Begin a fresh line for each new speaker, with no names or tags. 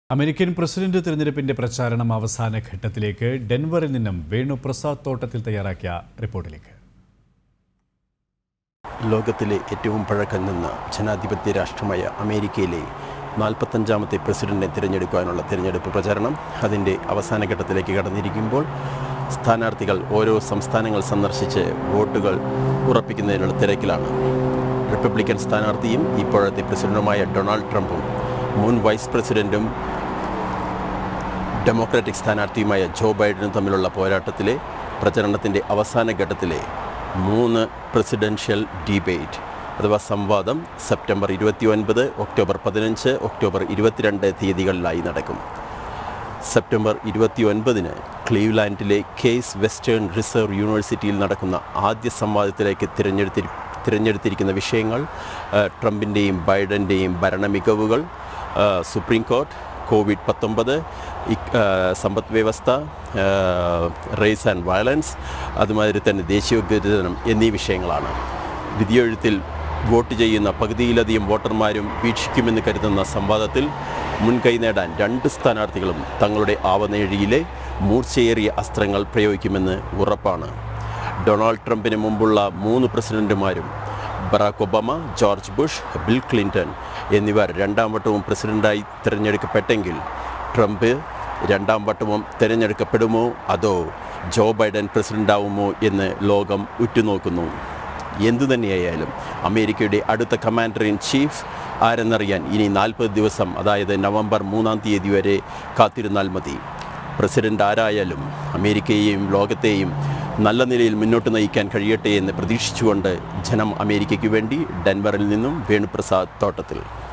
American president തിരഞ്ഞെടുപ്പിന്റെ പ്രചാരണം അവസാന ഘട്ടത്തിലേക്ക് ഡെൻവറിൽ നിന്നും വേണുപ്രസാദ് തോട്ടത്തിൽ തയ്യാറാക്കിയ റിപ്പോർട്ടിലേക്ക്.
ലോകത്തിലെ ഏറ്റവും പഴക്കം നിന്ന ജനാധിപത്യ രാഷ്ട്രമായ അമേരിക്കയിലെ 45ാമത്തെ പ്രസിഡന്റിനെ തിരഞ്ഞെടുക്കാനുള്ള തിരഞ്ഞെടുപ്പ് പ്രചാരണം അതിൻ്റെ അവസാന ഘട്ടത്തിലേക്ക് കടന്നിരിക്കുമ്പോൾ സ്ഥാനാർത്ഥികൾ ഓരോ സംസ്ഥാനങ്ങൾ സന്ദർശിച്ച് വോട്ടുകൾ ഉറപ്പിക്കുന്നതിനുള്ള തിരക്കിലാണ്. റിപ്പബ്ലിക്കൻ സ്ഥാനാർത്ഥിയും ഇപ്പോഴത്തെ പ്രസിഡന്റുമായ ഡൊണാൾഡ് ട്രംപും മുൻ വൈസ് പ്രസിഡന്റും ഡെമോക്രാറ്റിക് സ്ഥാനാർത്ഥിയുമായ ജോ ബൈഡനും തമ്മിലുള്ള പോരാട്ടത്തിലെ പ്രചരണത്തിൻ്റെ അവസാന ഘട്ടത്തിലെ 3 പ്രസിഡൻഷ്യൽ ഡിബേറ്റ് അഥവാ സംവാദം സെപ്റ്റംബർ 29, ഒക്ടോബർ 15, ഒക്ടോബർ 22 തീയതികളിലായി നടക്കും. സെപ്റ്റംബർ 29 ക്ലീവ്ലാൻഡിലെ കേസ് വെസ്റ്റേൺ റിസർവ് യൂണിവേഴ്സിറ്റിയിൽ നടക്കുന്ന ആദ്യ സംവാദത്തിലേക്ക് തിരഞ്ഞെടുത്തിരിക്കുന്ന വിഷയങ്ങൾ ട്രംപിൻ്റെയും ബൈഡൻ്റെയും ഭരണ മികവുകൾ, സുപ്രീം കോർട്ട്, COVID-19, സമ്പദ് വ്യവസ്ഥ, റേസ് ആൻഡ് വയലൻസ്, അതുമാതിരി തന്നെ ദേശീയോദ്ഗ്രഥനം എന്നീ വിഷയങ്ങളാണ്. വിധിയെഴുത്തിൽ വോട്ട് ചെയ്യുന്ന പകുതിയിലധികം വോട്ടർമാരും വീക്ഷിക്കുമെന്ന് കരുതുന്ന സംവാദത്തിൽ മുൻകൈ നേടാൻ 2 സ്ഥാനാർത്ഥികളും തങ്ങളുടെ ആവനേഴിയിലെ മൂർച്ചയേറിയ അസ്ത്രങ്ങൾ പ്രയോഗിക്കുമെന്ന് ഉറപ്പാണ്. ഡൊണാൾഡ് ട്രംപിന് മുമ്പുള്ള 3 പ്രസിഡന്റുമാരും Barack Obama, George Bush, Bill Clinton എന്നിവർ 2ാം വട്ടവും പ്രസിഡന്റായി തിരഞ്ഞെടുക്കപ്പെട്ടെങ്കിൽ ട്രംപ് 2ാം വട്ടവും തിരഞ്ഞെടുക്കപ്പെടുമോ അതോ ജോ ബൈഡൻ പ്രസിഡന്റാവുമോ എന്ന് ലോകം ഉറ്റുനോക്കുന്നു. എന്തുതന്നെയായാലും അമേരിക്കയുടെ അടുത്ത കമാൻഡർ ഇൻ ചീഫ് ആരെന്നറിയാൻ ഇനി 40 ദിവസം, അതായത് നവംബർ 3-ാം തീയതി വരെ കാത്തിരുന്നാൽ മതി. പ്രസിഡന്റ് ആരായാലും അമേരിക്കയെയും ലോകത്തെയും നല്ല നിലയിൽ മുന്നോട്ട് നയിക്കാൻ കഴിയട്ടെ എന്ന് പ്രതീക്ഷിച്ചുകൊണ്ട് ജനം അമേരിക്കയ്ക്ക് വേണ്ടി ഡെൻവറിൽ നിന്നും വേണുപ്രസാദ് തോട്ടത്തിൽ.